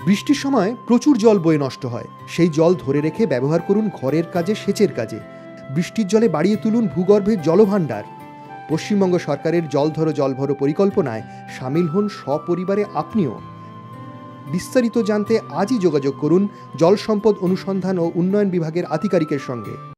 বৃষ্টির সময় প্রচুর জল বয়ে নষ্ট হয়। সেই জল ধরে রেখে ব্যবহার করুন ঘরের কাজে, সেচের কাজে। বৃষ্টির জলে বাড়িয়ে তুলুন ভূগর্ভের জলভাণ্ডার। পশ্চিমবঙ্গ সরকারের জল ধরো জল ভরো পরিকল্পনায় সামিল হন সপরিবারে আপনিও। বিস্তারিত জানতে আজই যোগাযোগ করুন জল সম্পদ অনুসন্ধান ও উন্নয়ন বিভাগের আধিকারিকের সঙ্গে।